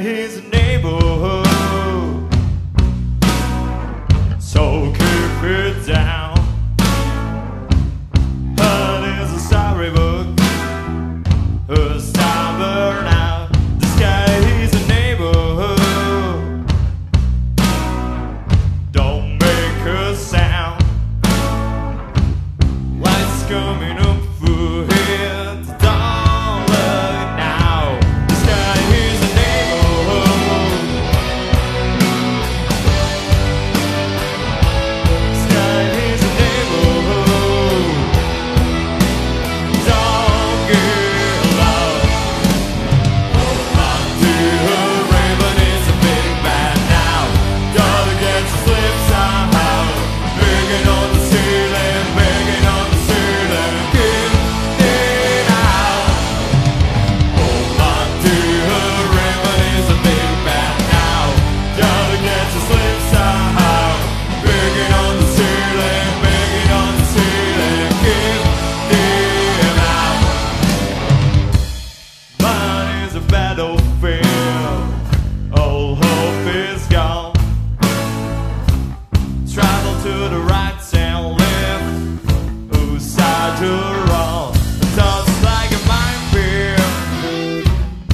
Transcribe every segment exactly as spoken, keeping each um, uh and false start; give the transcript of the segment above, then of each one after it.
is a neighborhood, so keep it down. Heart is a storybook, a star burn out. The sky is a neighborhood, don't make a sound. Lights coming up for it, don't look now. The sky is a neighborhood, sky is a neighborhood, don't get lost. Hold on to a raven, it's a big bad now. Gotta get to slip somehow, banging on the ceiling, banging on the ceiling, get it out. Hold on to a raven, it's a big bad now. Gotta get to slip somehow, banging on the ceiling, banging on the ceiling, get it out. Mine is a battlefield, all hope is gone. Travel to the right and left, whose side to wrong. Thoughts like a minefield,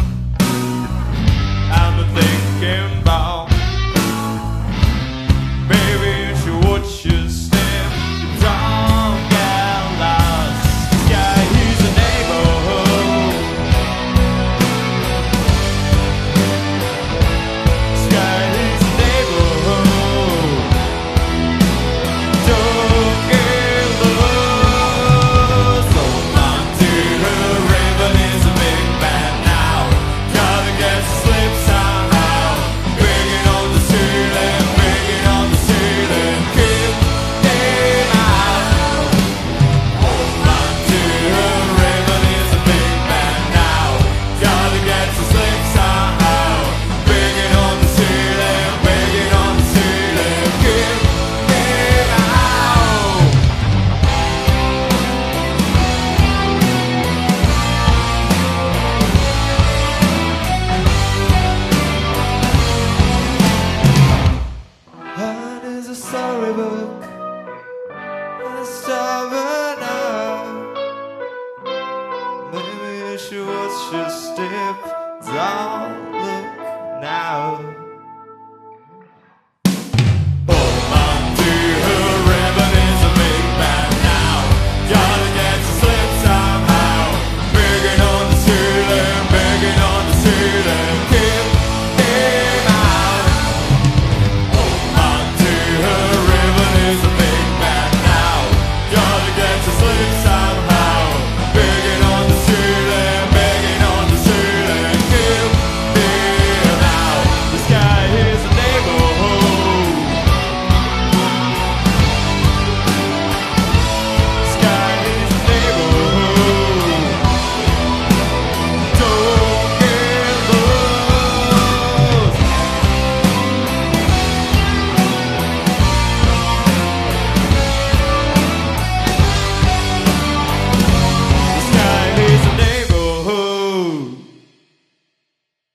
I'm thinking about. Baby, you should watch your step, don't get lost. Sky is a neighborhood, sky is a neighborhood, don't get lost. Hold on to a raven, is a big bad now. Gotta get to sleep somehow, banging on the ceiling, banging on the ceiling, keep it out. Hold on to a raven, is a big bad now. Gotta get to sleep somehow, banging on the ceiling, banging on the ceiling, keep it out. Heart is a storybook, a stubborn eye. Maybe you should watch your step, don't look now.